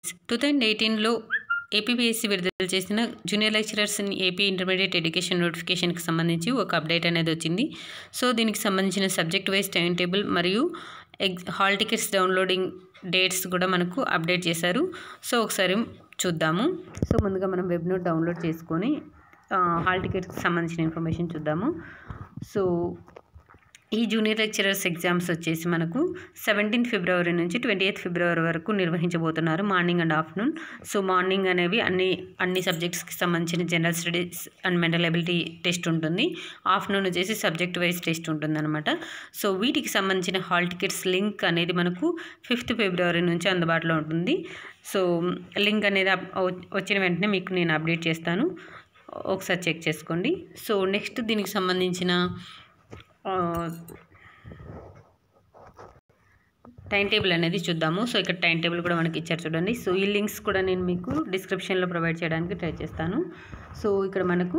2018లో APPSC విడుదల చేసిన junior lecturers in AP intermediate education నోటిఫికేషన్కి సంబంధించి ఒక అప్డేట్ అనేది వచ్చింది. సో దీనికి సంబంధించిన సబ్జెక్ట్ వైజ్ టైం టేబుల్ మరియు హాల్ టికెట్స్ డౌన్లోడింగ్ డేట్స్ కూడా మనకు అప్డేట్ చేశారు. సో ఒకసారి చూద్దాము. సో ముందుగా మనం వెబ్ నోట్ డౌన్లోడ్ చేసుకొని హాల్ టికెట్స్కి సంబంధించిన ఇన్ఫర్మేషన్ చూద్దాము. సో ఈ జూనియర్ లెక్చరర్స్ ఎగ్జామ్స్ వచ్చేసి మనకు 17 ఫిబ్రవరి నుంచి 28 ఫిబ్రవరి వరకు నిర్వహించబోతున్నారు, morning and afternoon. So morning అనేవి అన్ని సబ్జెక్ట్స్కి సంబంధించిన general studies and mental ability test ఉంటుంది. ఆఫ్టర్నూన్ వచ్చేసి సబ్జెక్ట్ వైజ్ టెస్ట్ ఉంటుంది అనమాట. సో వీటికి సంబంధించిన హాల్ టికెట్స్ లింక్ అనేది మనకు 5th ఫిబ్రవరి నుంచి అందుబాటులో ఉంటుంది. సో లింక్ అనేది వచ్చిన వెంటనే మీకు నేను అప్డేట్ చేస్తాను, ఒకసారి చెక్ చేసుకోండి. సో నెక్స్ట్ దీనికి సంబంధించిన టైం టేబుల్ అనేది చూద్దాము. సో ఇక్కడ టైం టేబుల్ కూడా మనకి ఇచ్చారు చూడండి. సో ఈ లింక్స్ కూడా నేను మీకు డిస్క్రిప్షన్లో ప్రొవైడ్ చేయడానికి ట్రై చేస్తాను. సో ఇక్కడ మనకు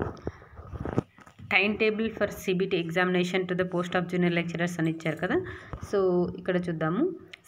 time table for CBT examination to the post of junior lecturers అని ఇచ్చారు కదా. సో ఇక్కడ చూద్దాము.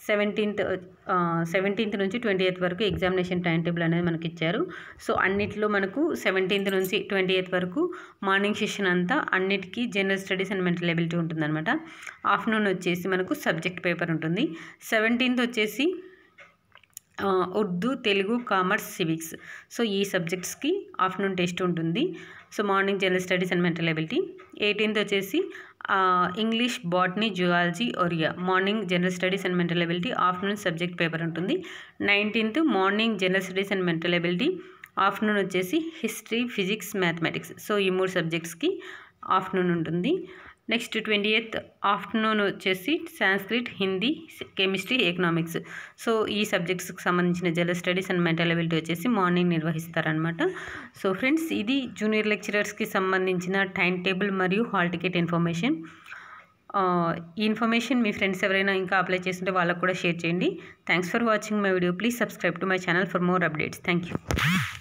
17th నుంచి 28th వరకు ఎగ్జామినేషన్ టైం టేబుల్ అనేది మనకి ఇచ్చారు. సో అన్నిట్లో మనకు 17th నుంచి 28th వరకు మార్నింగ్ సెషన్ అంతా అన్నిటికీ general studies and mental ability ఉంటుందన్నమాట. ఆఫ్టర్నూన్ వచ్చేసి మనకు సబ్జెక్ట్ పేపర్ ఉంటుంది. 17th వచ్చేసి Urdu, Telugu, commerce, civics. So ఈ సబ్జెక్ట్స్కి ఆఫ్టర్నూన్ టెస్ట్ ఉంటుంది. So morning general studies and mental ability. 18th వచ్చేసి English, botany, zoology, Oriya. Morning general studies and mental ability, afternoon subject paper ఉంటుంది. 19th morning general studies and mental ability, afternoon వచ్చేసి history, physics, mathematics. So ఈ 3 సబ్జెక్ట్స్కి afternoon ఉంటుంది. Next 28th afternoon వచ్చేసి Sanskrit, Hindi, chemistry, economics. So ఈ సబ్జెక్ట్స్కి సంబంధించిన general studies and mental ability వచ్చేసి మార్నింగ్ నిర్వహిస్తారనమాట. సో ఫ్రెండ్స్, ఇది జూనియర్ లెక్చరర్స్కి సంబంధించిన టైం టేబుల్ మరియు హాల్ టికెట్ ఇన్ఫర్మేషన్. ఈ ఇన్ఫర్మేషన్ మీ ఫ్రెండ్స్ ఎవరైనా ఇంకా అప్లై చేస్తుంటే వాళ్ళకు కూడా షేర్ చేయండి. Thanks for watching my video. Please subscribe to my channel for more updates. Thank you.